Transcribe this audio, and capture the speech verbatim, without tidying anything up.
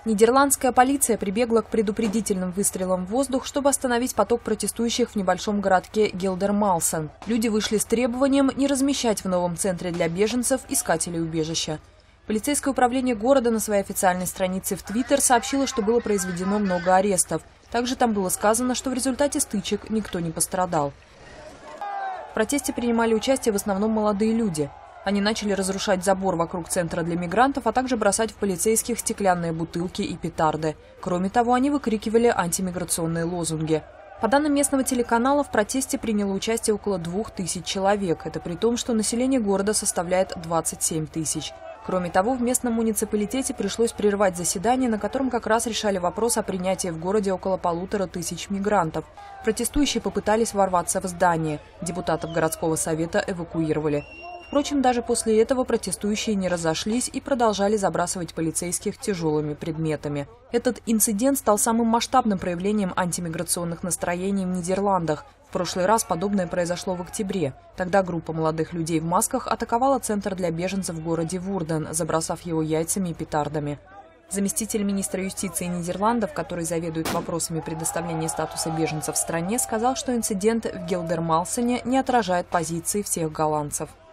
Нидерландская полиция прибегла к предупредительным выстрелам в воздух, чтобы остановить поток протестующих в небольшом городке Гелдермалсен. Люди вышли с требованием не размещать в новом центре для беженцев искателей убежища. Полицейское управление города на своей официальной странице в Твиттер сообщило, что было произведено много арестов. Также там было сказано, что в результате стычек никто не пострадал. В протесте принимали участие в основном молодые люди. Они начали разрушать забор вокруг центра для мигрантов, а также бросать в полицейских стеклянные бутылки и петарды. Кроме того, они выкрикивали антимиграционные лозунги. По данным местного телеканала, в протесте приняло участие около двух тысяч человек. Это при том, что население города составляет двадцать семь тысяч. Кроме того, в местном муниципалитете пришлось прервать заседание, на котором как раз решали вопрос о принятии в городе около полутора тысяч мигрантов. Протестующие попытались ворваться в здание. Депутатов городского совета эвакуировали. Впрочем, даже после этого протестующие не разошлись и продолжали забрасывать полицейских тяжелыми предметами. Этот инцидент стал самым масштабным проявлением антимиграционных настроений в Нидерландах. В прошлый раз подобное произошло в октябре. Тогда группа молодых людей в масках атаковала центр для беженцев в городе Вурден, забросав его яйцами и петардами. Заместитель министра юстиции Нидерландов, который заведует вопросами предоставления статуса беженцев в стране, сказал, что инцидент в Гелдермалсене не отражает позиции всех голландцев.